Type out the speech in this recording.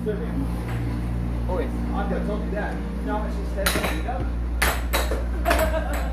swimming. Always. I've got to talk to that. No, it's just that.